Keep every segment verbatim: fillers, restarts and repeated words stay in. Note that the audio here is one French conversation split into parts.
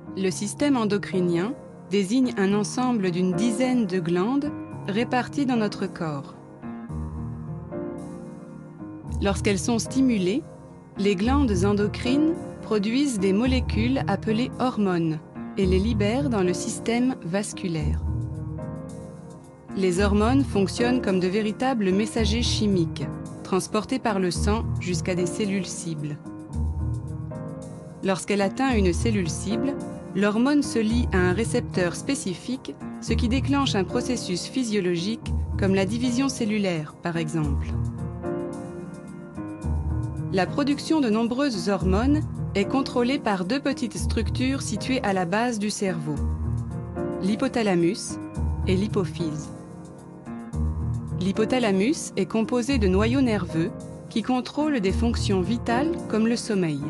Le système endocrinien désigne un ensemble d'une dizaine de glandes réparties dans notre corps. Lorsqu'elles sont stimulées, les glandes endocrines produisent des molécules appelées hormones et les libèrent dans le système vasculaire. Les hormones fonctionnent comme de véritables messagers chimiques, transportés par le sang jusqu'à des cellules cibles. Lorsqu'elle atteint une cellule cible, l'hormone se lie à un récepteur spécifique, ce qui déclenche un processus physiologique comme la division cellulaire, par exemple. La production de nombreuses hormones est contrôlée par deux petites structures situées à la base du cerveau, l'hypothalamus et l'hypophyse. L'hypothalamus est composé de noyaux nerveux qui contrôlent des fonctions vitales comme le sommeil.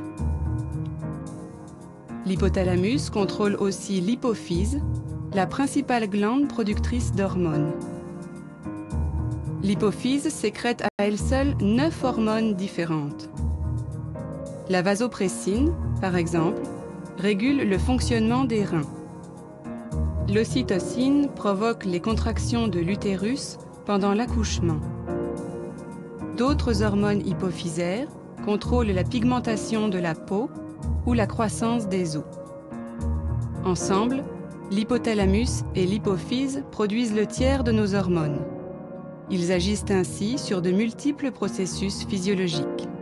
L'hypothalamus contrôle aussi l'hypophyse, la principale glande productrice d'hormones. L'hypophyse sécrète à elle seule neuf hormones différentes. La vasopressine, par exemple, régule le fonctionnement des reins. L'ocytocine provoque les contractions de l'utérus pendant l'accouchement. D'autres hormones hypophysaires contrôlent la pigmentation de la peau ou la croissance des os. Ensemble, l'hypothalamus et l'hypophyse produisent le tiers de nos hormones. Ils agissent ainsi sur de multiples processus physiologiques.